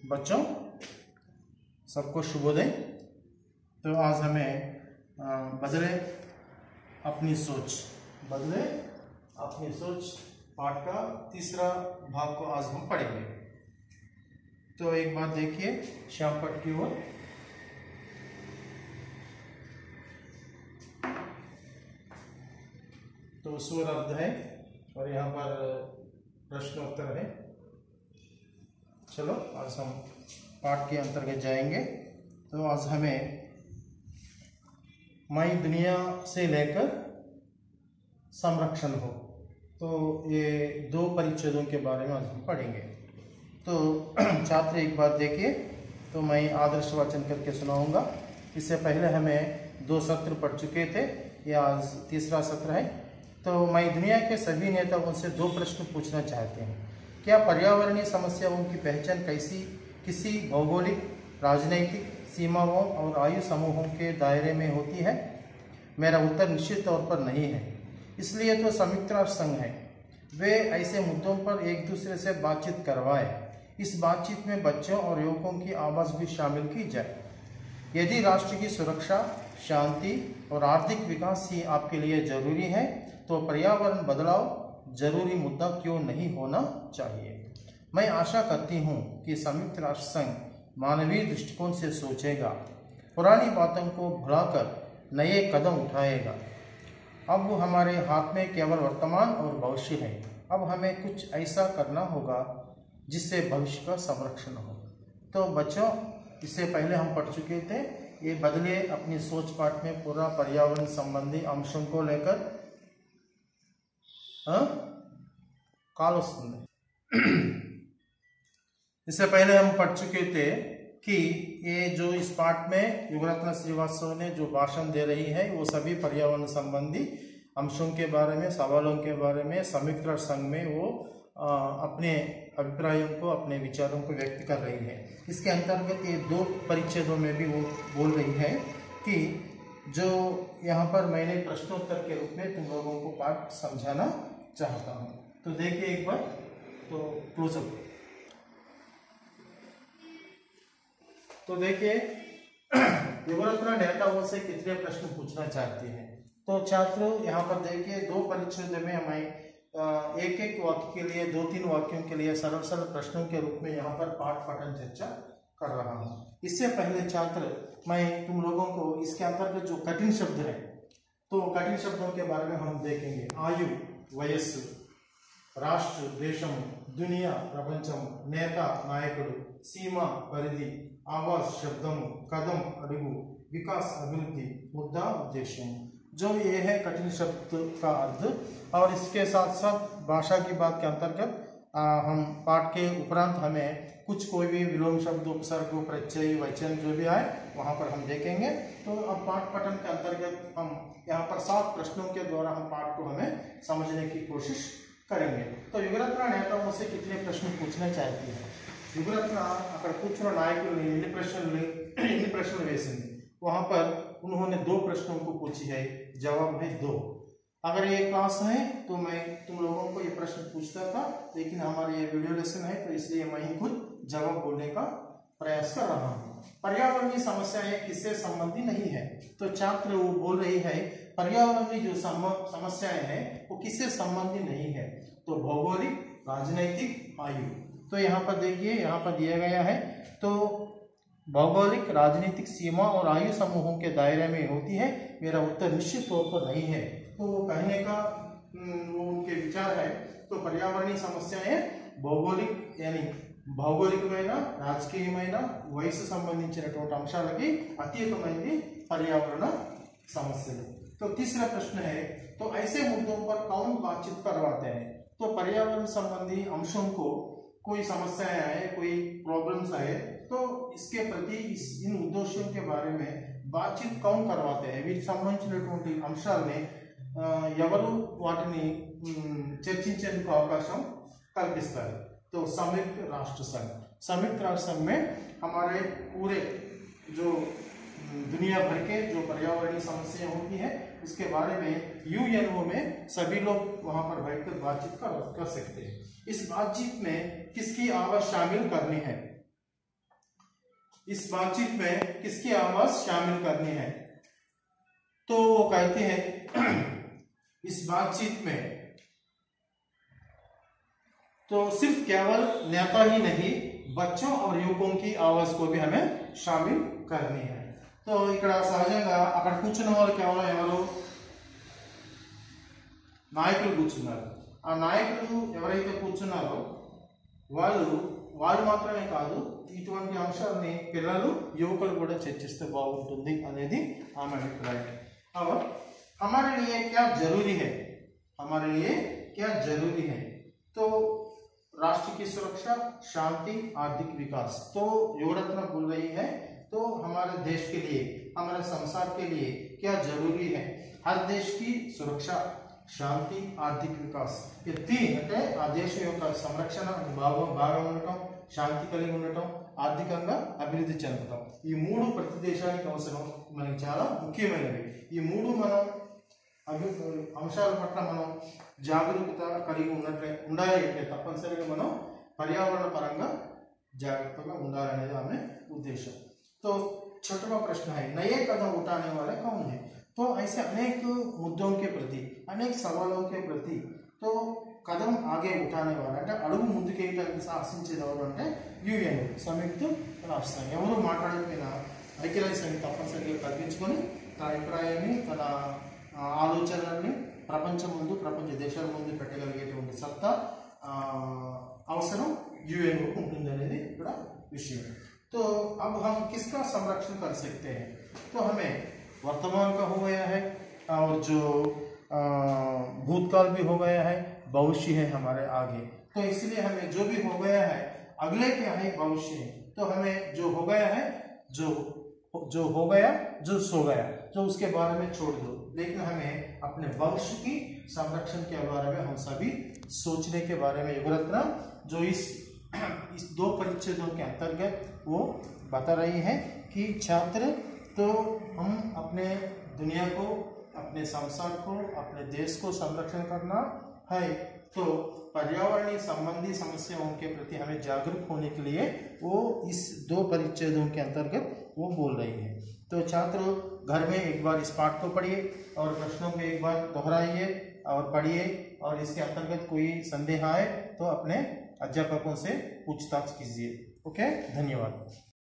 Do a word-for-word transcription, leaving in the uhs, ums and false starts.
बच्चों सबको शुभोदय। तो आज हमें बदले अपनी सोच बदले अपनी सोच पाठ का तीसरा भाग को आज हम पढ़ेंगे। तो एक बात देखिए श्याम पट की ओर। तो स्वर अर्ध है और यहाँ पर प्रश्नोत्तर है। चलो आज हम पाठ के अंतर्गत जाएंगे। तो आज हमें माई दुनिया से लेकर संरक्षण हो, तो ये दो परिच्छेदों के बारे में आज हम पढ़ेंगे। तो छात्र एक बात देखिए, तो मैं आदर्श वाचन करके सुनाऊंगा। इससे पहले हमें दो सत्र पढ़ चुके थे, यह आज तीसरा सत्र है। तो मैं दुनिया के सभी नेताओं से दो प्रश्न पूछना चाहते हैं। क्या पर्यावरणीय समस्याओं की पहचान कैसी किसी भौगोलिक, राजनीतिक सीमाओं और आयु समूहों के दायरे में होती है? मेरा उत्तर निश्चित तौर पर नहीं है। इसलिए तो संयुक्त राष्ट्र संघ है, वे ऐसे मुद्दों पर एक दूसरे से बातचीत करवाए। इस बातचीत में बच्चों और युवकों की आवाज़ भी शामिल की जाए। यदि राष्ट्र की सुरक्षा, शांति और आर्थिक विकास ही आपके लिए जरूरी है, तो पर्यावरण बदलाव जरूरी मुद्दा क्यों नहीं होना चाहिए। मैं आशा करती हूँ कि संयुक्त राष्ट्र संघ मानवीय दृष्टिकोण से सोचेगा, पुरानी बातों को भुलाकर नए कदम उठाएगा। अब वो हमारे हाथ में केवल वर्तमान और भविष्य है। अब हमें कुछ ऐसा करना होगा जिससे भविष्य का संरक्षण हो। तो बच्चों, इससे पहले हम पढ़ चुके थे, ये बदले अपनी सोच पाठ में पूरा पर्यावरण संबंधी अंशों को लेकर काल इससे पहले हम पढ़ चुके थे कि ये जो इस पाठ में युगरत्न श्रीवास्तव ने जो भाषण दे रही है, वो सभी पर्यावरण संबंधी अंशों के बारे में, सवालों के बारे में संयुक्त राष्ट्र संघ में वो आ, अपने अभिप्रायों को, अपने विचारों को व्यक्त कर रही है। इसके अंतर्गत ये दो परिच्छेदों में भी वो बोल रही है कि जो यहाँ पर मैंने प्रश्नोत्तर के रूप में तुम लोगों को पाठ समझाना चाहता हूँ। तो देखिए एक बार, तो क्लोजअप। तो देखिए युगरत्न नेताओं से कितने प्रश्न पूछना चाहते हैं। तो छात्रों यहाँ पर देखिए दो परिच्छेद में हमें एक एक वाक्य के लिए, दो तीन वाक्यों के लिए सरल सरल प्रश्नों के रूप में यहाँ पर पाठ पठन चर्चा कर रहा हूँ। इससे पहले छात्र मैं तुम लोगों को इसके अंतर्गत जो कठिन शब्द है, तो कठिन शब्दों के बारे में हम देखेंगे। आयु, वयस्सु, राष्ट्र देशम, दुनिया प्रपंचम, नेता नायकुడు, सीमा परिधि, आवाज शब्दము, कदम अడుగు, विकास अभिवृद्धि, मुद्दा उद्देश्य। जो ये है कठिन शब्द का अर्थ। और इसके साथ साथ भाषा की बात के अंतर्गत हम पाठ के उपरांत हमें कुछ कोई भी विलोम शब्द, उपसर्ग, प्रत्यय, वचन जो भी आए वहाँ पर हम देखेंगे। तो अब पाठ पठन के अंतर्गत हम यहाँ पर सात प्रश्नों के द्वारा हम पाठ को हमें समझने की कोशिश करेंगे। तो युगरत्न नेताओं से कितने प्रश्न पूछना चाहती है? युगरत्न अगर కూర్చున్న నాయకులు ఎన్ని ప్రశ్నలు ఎన్ని ప్రశ్నలు వేసింది, वहाँ पर उन्होंने दो प्रश्नों को पूछी है, जवाब है दो। अगर ये क्लास है तो मैं तुम लोगों को ये प्रश्न पूछता था, लेकिन हमारा ये वीडियो लेसन है तो इसलिए मैं ही खुद जवाब बोलने का प्रयास कर रहा हूँ। पर्यावरण की समस्याएं किससे संबंधी नहीं है? तो छात्र वो बोल रही है पर्यावरण की जो समस्याएं हैं वो किससे संबंधी नहीं है, तो भौगोलिक, राजनैतिक, आयु। तो यहाँ पर देखिए, यहाँ पर दिया गया है, तो भौगोलिक, राजनीतिक सीमा और आयु समूहों के दायरे में होती है। मेरा उत्तर निश्चित तौर पर नहीं है। तो वो कहने का उनके विचार है, तो पर्यावरणीय समस्याएं भौगोलिक यानी భౌగోళికమైన, రాజకీయమైన, వయసు సంబంధించినటువంటి అంశాలకి అతీతమైనది पर्यावरण समस्या। तो तीसरा प्रश्न है, तो ऐसे मुद्दों पर कौन बातचीत करवाते हैं? तो पर्यावरण संबंधी अंशों को कोई समस्याएं आए, कोई प्रॉब्लम्स आए, तो इसके प्रति इस इन उद्देश्यों के बारे में बातचीत कौन करवाते हैं? వీటికి సంబంధించినటువంటి అంశాలని ఎవరు వాటిని చర్చించేందుకు అవకాశం కల్పిస్తారు? तो संयुक्त राष्ट्र संघ। संयुक्त राष्ट्र संघ में हमारे पूरे जो दुनिया भर के जो पर्यावरणीय समस्या होती है उसके बारे में यूएनओ में सभी लोग वहां पर बैठकर बातचीत कर, कर सकते हैं। इस बातचीत में किसकी आवाज शामिल करनी है? इस बातचीत में किसकी आवाज शामिल करनी है। तो वो कहते हैं इस बातचीत में तो सिर्फ केवल नेता ही नहीं, बच्चों और युवकों की आवाज को भी हमें शामिल करनी है। तो ఇక్కడ సహజంగా అక్కడ కూర్చున్న వాళ్ళు కేవలం ఎవరు, నాయకులు కూర్చున్నారు. ఆ నాయకులు ఎవరైతే కూర్చున్నారో వాళ్ళు వాళ్ళు మాత్రమే కాదు, ఇటువంటి అంశాలని పిల్లలు యువకులు కూడా చర్చిస్తే బాగుంటుంది అనేది ఆమె అభిప్రాయం. और हमारे लिए क्या जरूरी है, हमारे लिए क्या जरूरी है, तो राष्ट्र की सुरक्षा, शांति, आर्थिक विकास. तो युवरत्न बोल रही है तो हमारे देश के लिए, हमारे संसार के लिए क्या जरूरी है. हर देश की सुरक्षा, శాంతి, ఆర్థిక వికాస్, ఈ తీన్ అంటే ఆ దేశం యొక్క సంరక్షణ బాగా బాగా ఉండటం, శాంతి కలిగి ఉండటం, ఆర్థికంగా అభివృద్ధి చెందటం, ఈ మూడు ప్రతి దేశానికి అవసరం, మనకి చాలా ముఖ్యమైనవి. ఈ మూడు మనం అభి అంశాల పట్ల మనం జాగరూకత కలిగి ఉన్నట్లే ఉండాలి అంటే తప్పనిసరిగా మనం పర్యావరణ పరంగా జాగ్రత్తగా ఉండాలనేది ఆమె ఉద్దేశం. तो छठवां प्रश्न है, नए कदम उठाने वाले कौन है. तो ऐसे अनेक मुद्दों के प्रति, अनेक सवालों के प्रति तो कदम आगे उठाने वाला అంటే అడుగు ముందుకేయడానికి సాహసించేది ఎవరు అంటే యుఎన్, సంయుక్త రాష్ట్రం. ఎవరు మాట్లాడకపోయినా ఐక్యరాజ్య సమితి తప్పనిసరిగా కల్పించుకొని తన అభిప్రాయాన్ని, తన ఆలోచనల్ని ప్రపంచం ముందు, ప్రపంచ దేశాల ముందు పెట్టగలిగేటువంటి సత్తా అవసరం యుఎన్ ఉంటుంది అనేది ఇక్కడ విషయం. तो अब हम किसका संरक्षण कर सकते हैं. तो हमें वर्तमान का हो गया है और जो भूतकाल भी हो गया है, भविष्य है हमारे आगे. तो इसलिए हमें जो भी हो गया है, अगले क्या है भविष्य है. तो हमें जो हो गया है, जो जो हो गया, जो सो गया, जो उसके बारे में छोड़ दो, लेकिन हमें अपने भविष्य की संरक्षण के बारे में हम सभी सोचने के बारे में युवरत्न जो इस इस दो परिच्छेदों के अंतर्गत वो बता रही है कि छात्र तो हम अपने दुनिया को, अपने संसार को, अपने देश को संरक्षण करना है. तो पर्यावरणीय संबंधी समस्याओं के प्रति हमें जागरूक होने के लिए वो इस दो परिच्छेदों के अंतर्गत वो बोल रही है. तो छात्र घर में एक बार इस पाठ को पढ़िए और प्रश्नों को एक बार दोहराइए और पढ़िए, और इसके अंतर्गत कोई संदेह आए तो अपने अध्यापकों से पूछताछ कीजिए. ओके, धन्यवाद.